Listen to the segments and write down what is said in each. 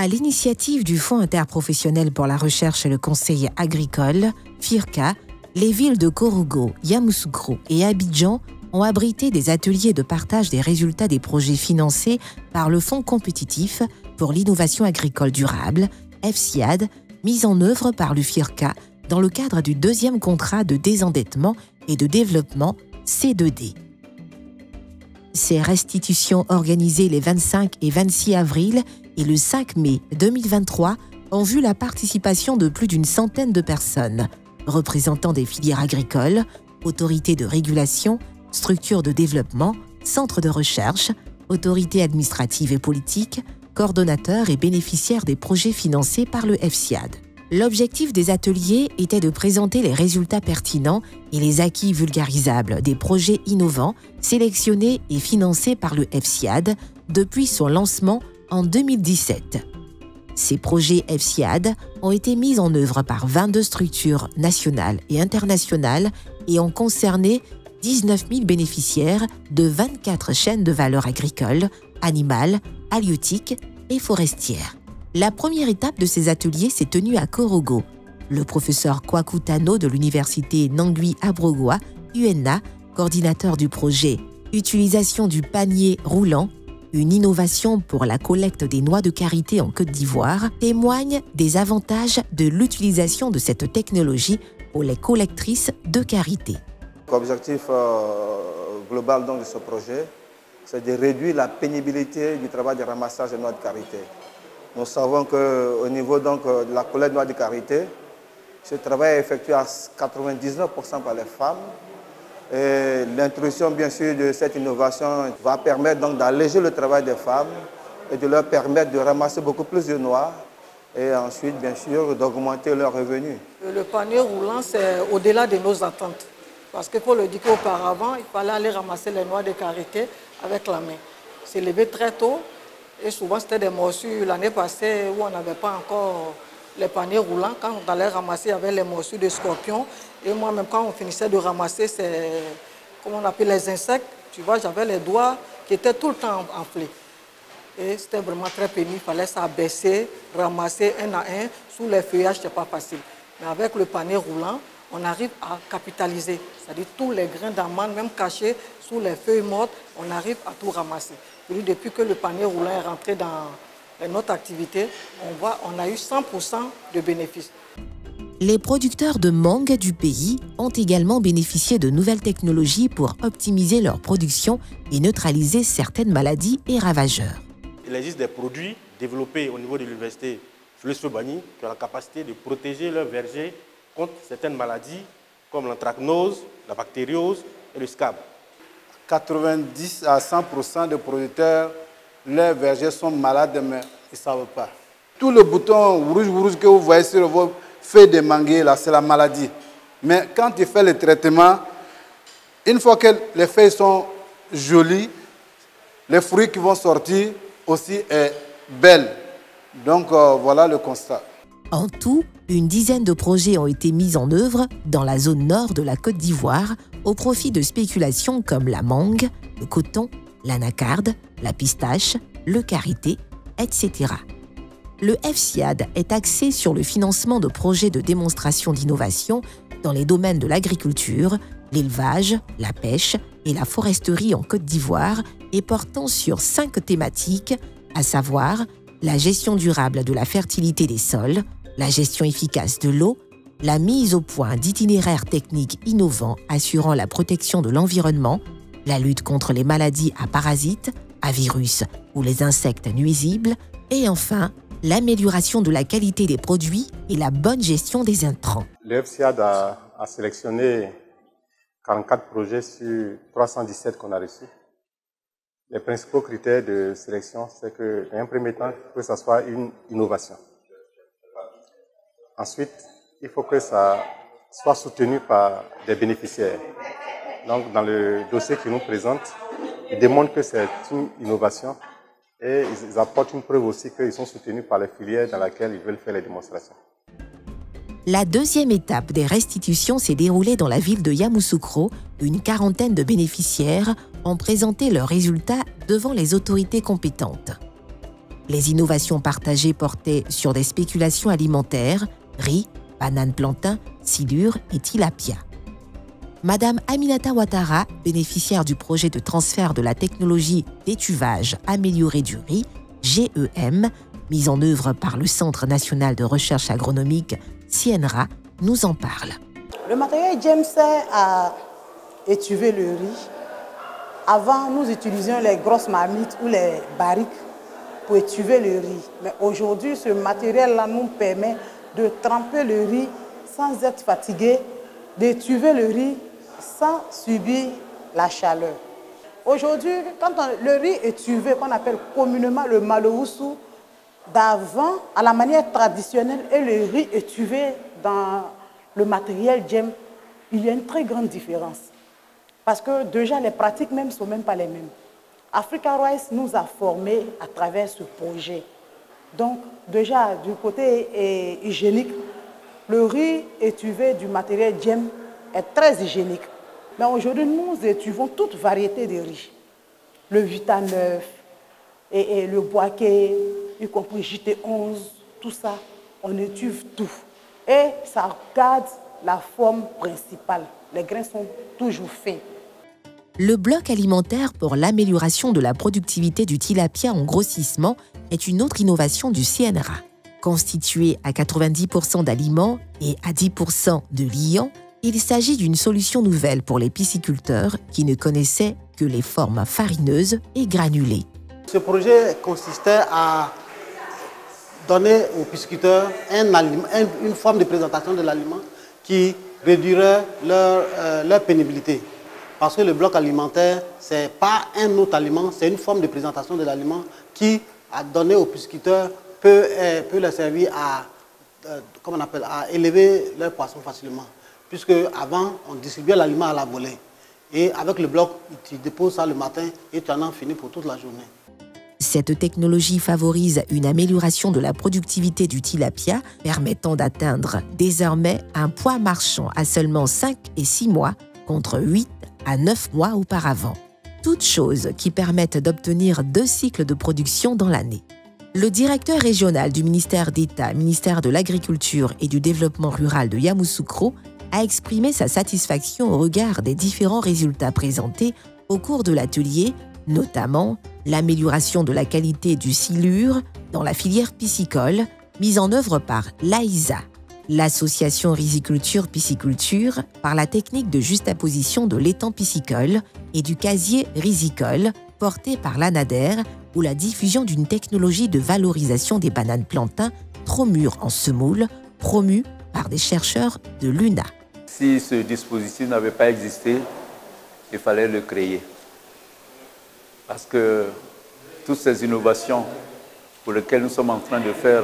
À l'initiative du Fonds interprofessionnel pour la recherche et le conseil agricole, FIRCA, les villes de Korogo, Yamoussoukro et Abidjan ont abrité des ateliers de partage des résultats des projets financés par le Fonds compétitif pour l'innovation agricole durable, FSIAD, mis en œuvre par le FIRCA dans le cadre du deuxième contrat de désendettement et de développement C2D. Ces restitutions organisées les 25 et 26 avril et le 5 mai 2023 ont vu la participation de plus d'une centaine de personnes, représentant des filières agricoles, autorités de régulation, structures de développement, centres de recherche, autorités administratives et politiques, coordonnateurs et bénéficiaires des projets financés par le FSIAD. L'objectif des ateliers était de présenter les résultats pertinents et les acquis vulgarisables des projets innovants sélectionnés et financés par le FSIAD depuis son lancement en 2017. Ces projets FSIAD ont été mis en œuvre par 22 structures nationales et internationales et ont concerné 19 000 bénéficiaires de 24 chaînes de valeur agricoles, animales, halieutiques et forestières. La première étape de ces ateliers s'est tenue à Korogo. Le professeur Kwaku Tano de l'université Nangui Abrogwa, UNA, coordinateur du projet « Utilisation du panier roulant », une innovation pour la collecte des noix de karité en Côte d'Ivoire, témoigne des avantages de l'utilisation de cette technologie pour les collectrices de karité. L'objectif global donc, de ce projet, c'est de réduire la pénibilité du travail de ramassage des noix de karité. Nous savons qu'au niveau donc, de la collecte de noix de karité, ce travail est effectué à 99% par les femmes. L'introduction bien sûr de cette innovation va permettre donc d'alléger le travail des femmes et de leur permettre de ramasser beaucoup plus de noix et ensuite bien sûr d'augmenter leurs revenus. Le panier roulant c'est au-delà de nos attentes parce qu'il faut le dire qu'auparavant il fallait aller ramasser les noix de karité avec la main. C'est levé très tôt et souvent c'était des morsures l'année passée où on n'avait pas encore les paniers roulants. Quand on allait ramasser avec les morsures de scorpions et moi-même quand on finissait de ramasser comme on appelle les insectes, tu vois, j'avais les doigts qui étaient tout le temps enflés. Et c'était vraiment très pénible, il fallait s'abaisser, ramasser un à un, sous les feuillages, ce n'est pas facile. Mais avec le panier roulant, on arrive à capitaliser, c'est-à-dire tous les grains d'amande, même cachés sous les feuilles mortes, on arrive à tout ramasser. Et depuis que le panier roulant est rentré dans notre activité, on a eu 100% de bénéfices. Les producteurs de mangue du pays ont également bénéficié de nouvelles technologies pour optimiser leur production et neutraliser certaines maladies et ravageurs. Il existe des produits développés au niveau de l'université Fleurus-Bani qui ont la capacité de protéger leurs vergers contre certaines maladies comme l'anthracnose, la bactériose et le scab. 90 à 100% des producteurs, leurs vergers sont malades, mais ils ne savent pas. Tout le bouton rouge que vous voyez sur vos feuilles de manguier, là, c'est la maladie. Mais quand tu fais le traitement, une fois que les feuilles sont jolies, les fruits qui vont sortir aussi est belle. Donc voilà le constat. En tout, une dizaine de projets ont été mis en œuvre dans la zone nord de la Côte d'Ivoire au profit de spéculations comme la mangue, le coton, l'anacarde, la pistache, le karité, etc. Le FSIAD est axé sur le financement de projets de démonstration d'innovation dans les domaines de l'agriculture, l'élevage, la pêche et la foresterie en Côte d'Ivoire et portant sur 5 thématiques, à savoir la gestion durable de la fertilité des sols, la gestion efficace de l'eau, la mise au point d'itinéraires techniques innovants assurant la protection de l'environnement, la lutte contre les maladies à parasites, à virus ou les insectes nuisibles, et enfin, l'amélioration de la qualité des produits et la bonne gestion des intrants. Le FSIAD a sélectionné 44 projets sur 317 qu'on a reçus. Les principaux critères de sélection, c'est qu'en premier temps, il faut que ça soit une innovation. Ensuite, il faut que ça soit soutenu par des bénéficiaires. Donc, dans le dossier qu'ils nous présentent, ils démontrent que c'est une innovation et ils apportent une preuve aussi qu'ils sont soutenus par les filières dans lesquelles ils veulent faire les démonstrations. La deuxième étape des restitutions s'est déroulée dans la ville de Yamoussoukro. Une quarantaine de bénéficiaires ont présenté leurs résultats devant les autorités compétentes. Les innovations partagées portaient sur des spéculations alimentaires, riz, bananes plantain, silure et tilapia. Madame Aminata Ouattara, bénéficiaire du projet de transfert de la technologie d'étuvage amélioré du riz, GEM, mise en œuvre par le Centre national de recherche agronomique, CNRA, nous en parle. Le matériel GEM sert à étuver le riz. Avant, nous utilisions les grosses marmites ou les barriques pour étuver le riz. Mais aujourd'hui, ce matériel-là nous permet de tremper le riz sans être fatigué, d'étuver le riz sans subir la chaleur. Aujourd'hui, quand le riz étuvé, qu'on appelle communément le maloussou, d'avant, à la manière traditionnelle, et le riz étuvé dans le matériel GEM, il y a une très grande différence. Parce que déjà, les pratiques même ne sont même pas les mêmes. Africa Rice nous a formés à travers ce projet. Donc, déjà, du côté hygiénique, le riz étuvé du matériel GEM est très hygiénique. Mais aujourd'hui, nous étuvons toute variété de riz. Le Vita 9 et le Boaké, y compris JT11, tout ça, on étuve tout. Et ça garde la forme principale. Les grains sont toujours fins. Le bloc alimentaire pour l'amélioration de la productivité du tilapia en grossissement est une autre innovation du CNRA. Constitué à 90% d'aliments et à 10% de liants, il s'agit d'une solution nouvelle pour les pisciculteurs qui ne connaissaient que les formes farineuses et granulées. Ce projet consistait à donner aux pisciculteurs une forme de présentation de l'aliment qui réduirait leur pénibilité. Parce que le bloc alimentaire, ce n'est pas un autre aliment, c'est une forme de présentation de l'aliment qui, à donner aux pisciculteurs, peut leur servir à élever leurs poissons facilement. Puisque avant, on distribuait l'aliment à la volée. Et avec le bloc, tu déposes ça le matin et tu en as fini pour toute la journée. Cette technologie favorise une amélioration de la productivité du tilapia, permettant d'atteindre désormais un poids marchand à seulement 5 et 6 mois, contre 8 à 9 mois auparavant. Toutes choses qui permettent d'obtenir 2 cycles de production dans l'année. Le directeur régional du ministère d'État, ministère de l'Agriculture et du Développement rural de Yamoussoukro, a exprimé sa satisfaction au regard des différents résultats présentés au cours de l'atelier, notamment l'amélioration de la qualité du silure dans la filière piscicole, mise en œuvre par l'AISA, l'association riziculture-pisciculture, par la technique de juxtaposition de l'étang piscicole et du casier rizicole, porté par l'ANADER, ou la diffusion d'une technologie de valorisation des bananes plantain trop mûres en semoule, promue par des chercheurs de l'UNA. Si ce dispositif n'avait pas existé, il fallait le créer. Parce que toutes ces innovations pour lesquelles nous sommes en train de faire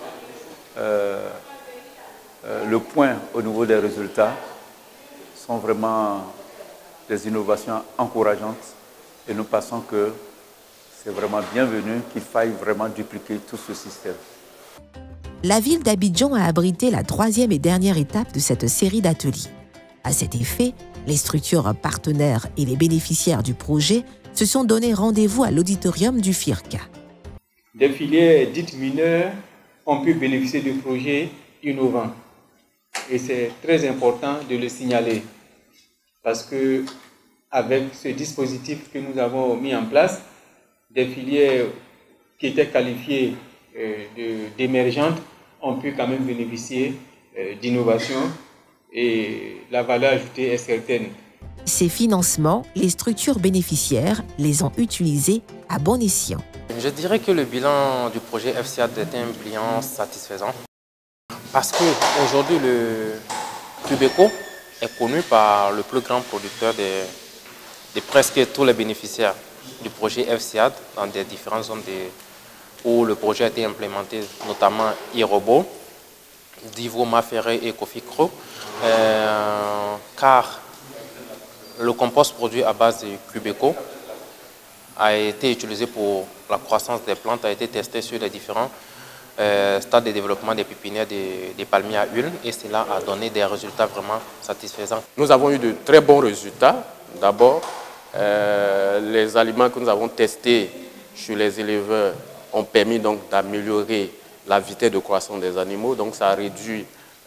le point au niveau des résultats sont vraiment des innovations encourageantes et nous pensons que c'est vraiment bienvenu qu'il faille vraiment dupliquer tout ce système. La ville d'Abidjan a abrité la 3e et dernière étape de cette série d'ateliers. À cet effet, les structures partenaires et les bénéficiaires du projet se sont donné rendez-vous à l'auditorium du FIRCA. Des filières dites mineures ont pu bénéficier du projet innovant. Et c'est très important de le signaler parce que avec ce dispositif que nous avons mis en place, des filières qui étaient qualifiées d'émergentes ont pu quand même bénéficier d'innovation et la valeur ajoutée est certaine. Ces financements, les structures bénéficiaires les ont utilisés à bon escient. Je dirais que le bilan du projet FCAD est un bilan satisfaisant parce qu'aujourd'hui le Qubeco est connu par le plus grand producteur de presque tous les bénéficiaires du projet FCAD dans des différentes zones où le projet a été implémenté, notamment Irobo, Divo, Maferré et Kofikro, car le compost produit à base de Qubeco a été utilisé pour la croissance des plantes, a été testé sur les différents stades de développement des pépinières des palmiers à huile et cela a donné des résultats vraiment satisfaisants. Nous avons eu de très bons résultats. D'abord, les aliments que nous avons testés chez les éleveurs ont permis donc d'améliorer la vitesse de croissance des animaux. Donc ça a réduit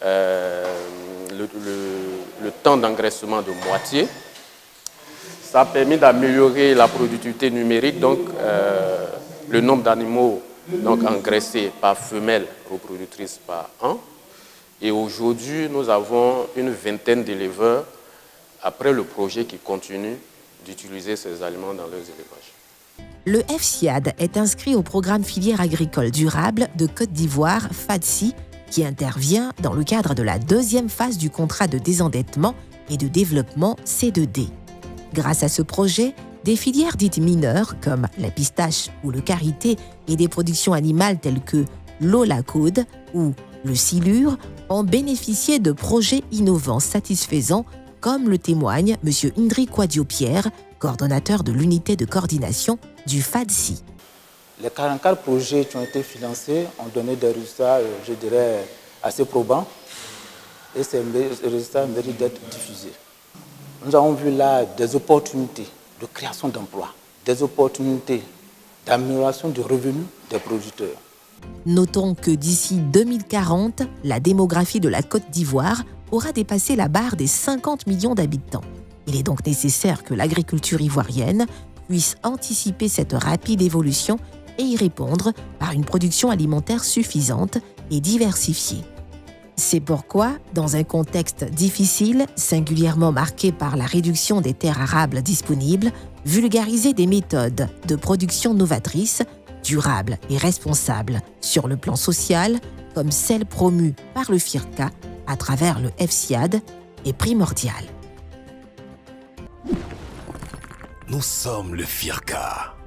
le temps d'engraissement de moitié. Ça a permis d'améliorer la productivité numérique, donc le nombre d'animaux engraissés par femelle reproductrice par an. Et aujourd'hui, nous avons une vingtaine d'éleveurs, après le projet qui continue d'utiliser ces aliments dans leurs élevages. Le FSIAD est inscrit au programme filière agricole durable de Côte d'Ivoire, FADSI, qui intervient dans le cadre de la deuxième phase du contrat de désendettement et de développement C2D. Grâce à ce projet, des filières dites mineures comme la pistache ou le karité et des productions animales telles que l'eau la coude ou le silure ont bénéficié de projets innovants satisfaisants, comme le témoigne M. Indri Kouadio-Pierre, coordonnateur de l'unité de coordination du FADSI. Les 44 projets qui ont été financés ont donné des résultats, je dirais, assez probants, et ces résultats méritent d'être diffusés. Nous avons vu là des opportunités de création d'emplois, des opportunités d'amélioration du revenu des producteurs. Notons que d'ici 2040, la démographie de la Côte d'Ivoire aura dépassé la barre des 50 millions d'habitants. Il est donc nécessaire que l'agriculture ivoirienne puisse anticiper cette rapide évolution et y répondre par une production alimentaire suffisante et diversifiée. C'est pourquoi, dans un contexte difficile, singulièrement marqué par la réduction des terres arables disponibles, vulgariser des méthodes de production novatrices, durables et responsables sur le plan social, comme celles promues par le FIRCA à travers le FSIAD, est primordial. Nous sommes le FIRCA.